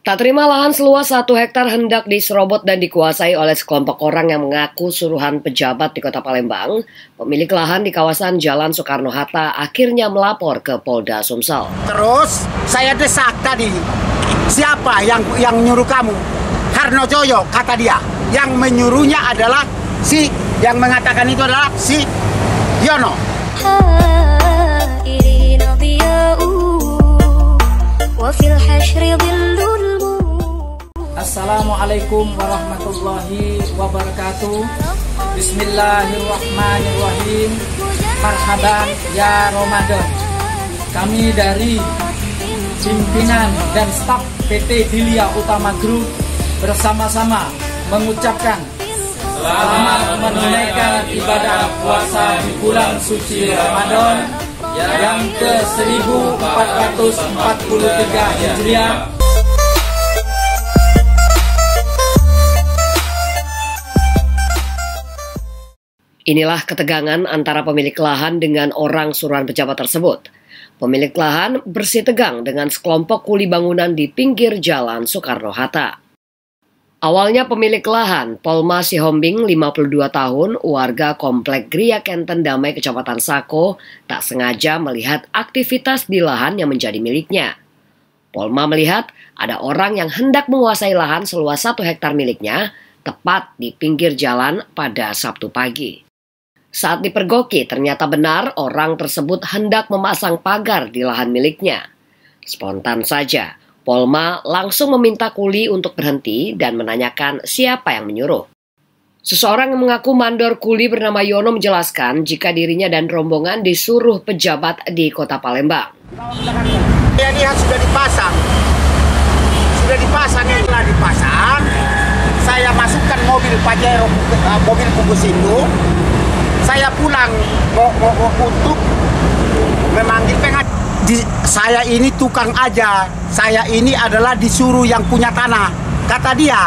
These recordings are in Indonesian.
Tak terima lahan seluas 1 hektar hendak diserobot dan dikuasai oleh sekelompok orang yang mengaku suruhan pejabat di Kota Palembang, pemilik lahan di kawasan Jalan Soekarno-Hatta akhirnya melapor ke Polda Sumsel. Terus saya desak tadi, siapa yang nyuruh kamu? Harnojoyo, kata dia. Yang menyuruhnya adalah yang mengatakan itu adalah si Yono. Assalamualaikum warahmatullahi wabarakatuh. Bismillahirrahmanirrahim. Marhaban ya Ramadan. Kami dari pimpinan dan staf PT Dilia Utama Group bersama-sama mengucapkan selamat menunaikan ibadah puasa di bulan suci Ramadan yang ke-1443 Hijriah. Inilah ketegangan antara pemilik lahan dengan orang suruhan pejabat tersebut. Pemilik lahan bersitegang dengan sekelompok kuli bangunan di pinggir Jalan Soekarno-Hatta. Awalnya pemilik lahan, Polma Sihombing, 52 tahun, warga Komplek Gria Kenten Damai, Kecamatan Sako, tak sengaja melihat aktivitas di lahan yang menjadi miliknya. Polma melihat ada orang yang hendak menguasai lahan seluas 1 hektar miliknya, tepat di pinggir jalan pada Sabtu pagi. Saat dipergoki, ternyata benar orang tersebut hendak memasang pagar di lahan miliknya. Spontan saja, Polma langsung meminta kuli untuk berhenti dan menanyakan siapa yang menyuruh. Seseorang yang mengaku mandor kuli bernama Yono menjelaskan jika dirinya dan rombongan disuruh pejabat di Kota Palembang. Saya lihat sudah dipasang, yang telah dipasang. Saya masukkan mobil Pajero, mobil bungkus itu. Saya pulang untuk memanggil pengacara. Saya ini tukang aja. Saya ini adalah disuruh yang punya tanah. Kata dia.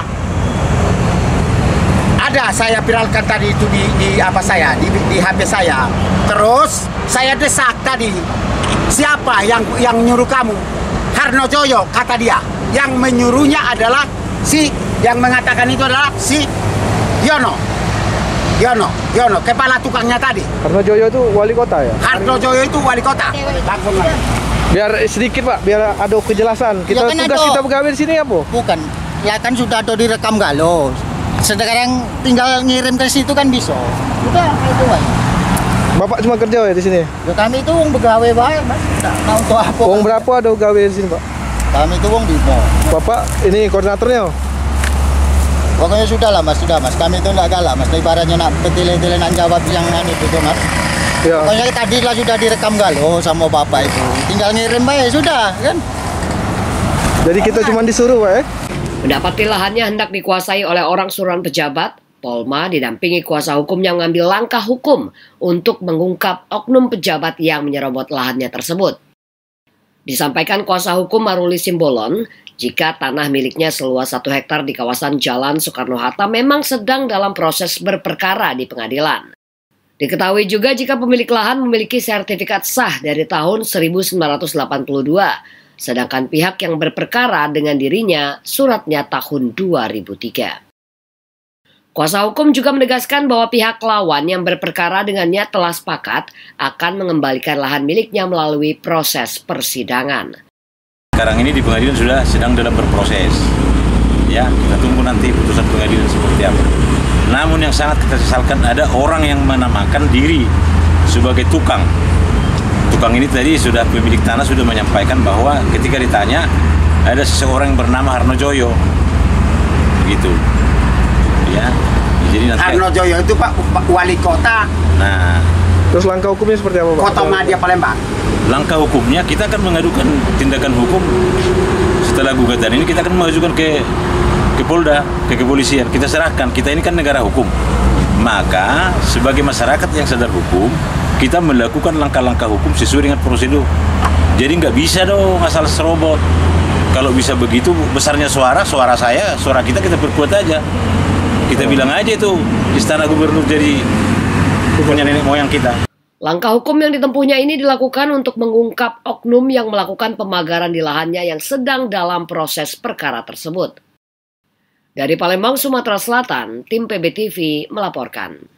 Ada saya viralkan tadi itu di HP saya. Terus saya desak tadi. Siapa yang nyuruh kamu? Harnojoyo, kata dia. Yang menyuruhnya adalah yang mengatakan itu adalah si Yono, kepala tukangnya tadi. Harnojoyo itu wali kota ya? Harnojoyo itu wali kota. Biar sedikit Pak, biar ada kejelasan. Tugas kita pegawai di sini apa? Bukan, ya kan sudah ada direkam galau. Sekarang tinggal ngirim ke situ kan bisa. Udah itu aja. Bapak cuma kerja ya di sini? Ya kami itu pegawai baik, Mas. Tidak tahu tuh apa. Uang berapa ada pegawai di sini Pak? Kami itu uang di mall. Bapak ini koordinatornya? Pokoknya sudah lah Mas, kami itu enggak galak Mas, ibaratnya nak petile-tile nak jawab yang itu Mas. Ya. Pokoknya tadi lah sudah direkam galau sama Bapak itu, tinggal ngirim aja sudah kan. Jadi kita cuma disuruh Pak ya? Mendapati lahannya hendak dikuasai oleh orang suruhan pejabat, Polma didampingi kuasa hukumnya mengambil langkah hukum untuk mengungkap oknum pejabat yang menyerobot lahannya tersebut. Disampaikan kuasa hukum Maruli Simbolon, jika tanah miliknya seluas 1 hektar di kawasan Jalan Soekarno-Hatta memang sedang dalam proses berperkara di pengadilan. Diketahui juga jika pemilik lahan memiliki sertifikat sah dari tahun 1982, sedangkan pihak yang berperkara dengan dirinya suratnya tahun 2003. Kuasa hukum juga menegaskan bahwa pihak lawan yang berperkara dengannya telah sepakat akan mengembalikan lahan miliknya melalui proses persidangan. Sekarang ini di pengadilan sudah sedang dalam berproses. Ya, kita tunggu nanti putusan pengadilan seperti apa. Namun yang sangat kita sesalkan ada orang yang menamakan diri sebagai tukang. Tukang ini tadi sudah pemilik tanah sudah menyampaikan bahwa ketika ditanya ada seseorang yang bernama Harnojoyo. Gitu. Ya. Jadi nanti Harnojoyo itu Pak wali kota. Nah, terus langkah hukumnya seperti apa Pak? Kota Madia Palembang. Langkah hukumnya kita akan mengadukan tindakan hukum setelah gugatan ini, kita akan mengajukan ke Polda, ke kepolisian. Kita serahkan, kita ini kan negara hukum. Maka sebagai masyarakat yang sadar hukum, kita melakukan langkah-langkah hukum sesuai dengan prosedur. Jadi nggak bisa dong asal serobot. Kalau bisa begitu besarnya suara saya, suara kita perkuat aja. Kita bilang aja itu istana gubernur jadi punya nenek moyang kita. Langkah hukum yang ditempuhnya ini dilakukan untuk mengungkap oknum yang melakukan pemagaran di lahannya yang sedang dalam proses perkara tersebut. Dari Palembang, Sumatera Selatan, tim PBTV melaporkan.